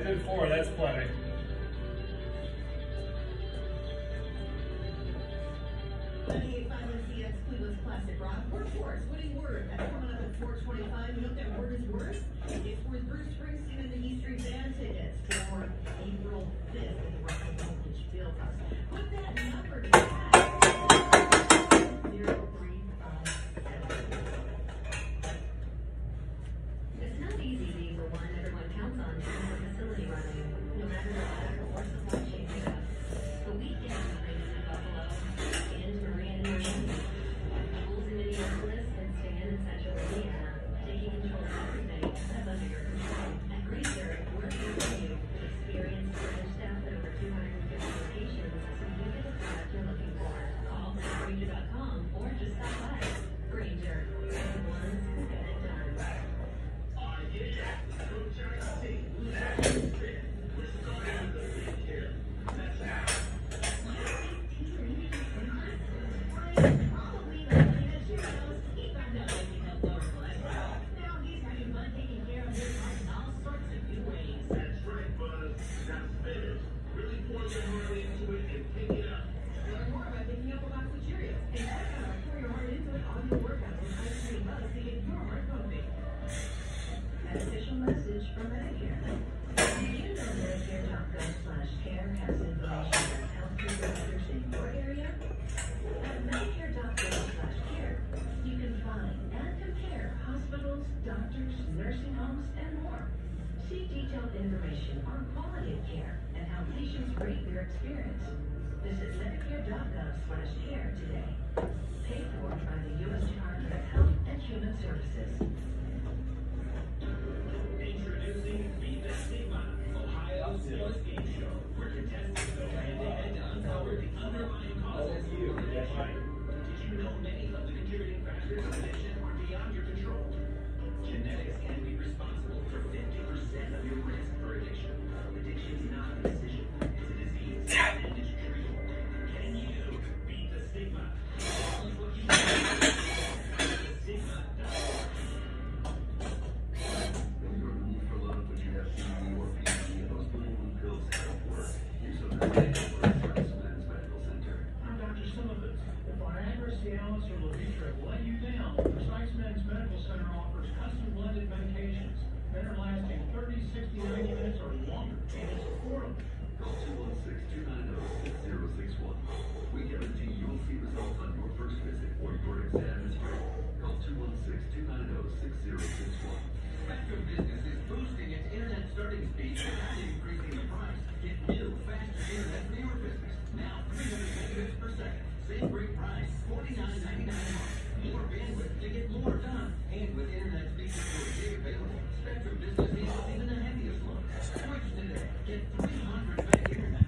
good 4. That's plenty. Cleveland's classic rock. Workhorse, winning word. That's coming up at 4:25. You know what that word is worth? It's worth Bruce Springsteen and the E Street Band tickets for April 5th at the Russell Voltage Fieldhouse. Put that number to that. 0357. It's not easy being the one everyone counts on to keep the facility running, no matter the weather or supply chain hiccups. The weekend brings in Buffalo and Maria and Miami. Schools in Minneapolis and Stan in Central Indiana, taking control of everything that's under your control. At Granger, we're here for you with experienced branch staff at over 250 locations, so you get the product you're looking for. Call Granger.com or just stop by. Granger, the ones who get it done. Official message from Medicare. Did you know Medicare.gov/care has information on healthcare providers in your area? At Medicare.gov/care, you can find and compare hospitals, doctors, nursing homes, and more. See detailed information on quality of care and how patients rate their experience. Visit Medicare.gov/care today. Paid for by the U.S. Department of Health and Human Services. Introducing Beat the Stigma, Ohio's newest game show, where contestants go head-to-head to uncover the underlying causes of addiction. Did you know many of the contributing factors of addiction are beyond your control? Genetics can be responsible for 50% of your risk for addiction. Addiction is not a decision, it's a disease, and it's treatable. Can you beat the stigma? Tell us what you do. Cialis or Levitra will let you down. Precise Meds Medical Center offers custom blended medications that are lasting 30, 60, 90 minutes or longer, and it's affordable. Call 216-290-6061. We guarantee you'll see results on your first visit or your exam is free. Call 216-290-6061. Spectrum Business is boosting its internet starting speed without increasing the price. Get new, faster internet for your business. Now 300 megabits per second. Same great price, $49.99 a month. More bandwidth to get more done. And with internet speeds for a gig available, Spectrum Business handles even the heaviest load. Switch today. Get 300 meg internet.